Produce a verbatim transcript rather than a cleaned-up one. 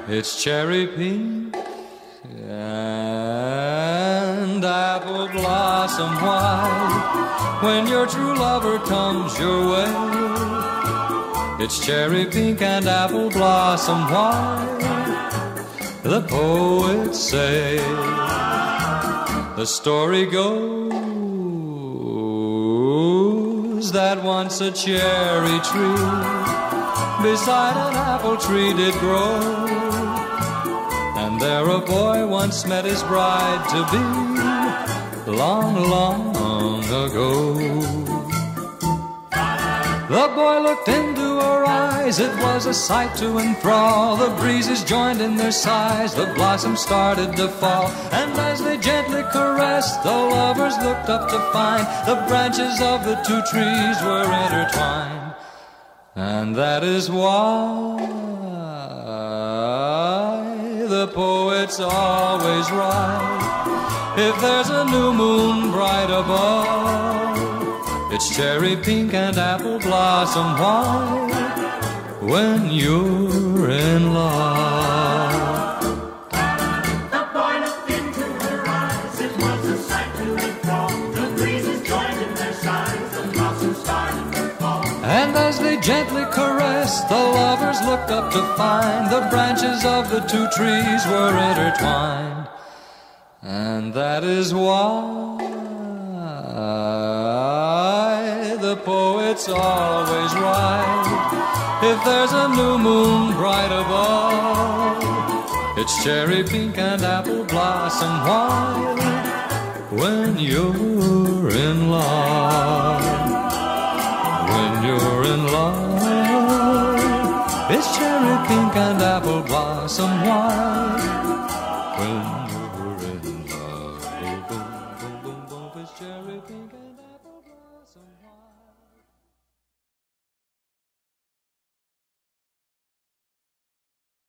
It's cherry pink and apple blossom white. When your true lover comes your way, it's cherry pink and apple blossom white. The poets say, the story goes that once a cherry tree beside an apple tree did grow, and there a boy once met his bride-to-be long, long ago. The boy looked into her eyes, it was a sight to enthrall. The breezes joined in their sighs, the blossoms started to fall, and as they gently caressed, the lovers looked up to find the branches of the two trees were intertwined. And that is why the poets always write, if there's a new moon bright above, it's cherry pink and apple blossom white when you're in love. The boy looked into her eyes, it was a sight to enthrall. The breezes joined in their sighs, the blossoms started to fall. And as they gently caressed, the lovers looked up to find the branches of the two trees were intertwined. And that is why the poets always write, if there's a new moon bright above, it's cherry pink and apple blossom white when you're in love. When you're in love, it's cherry pink and apple blossom white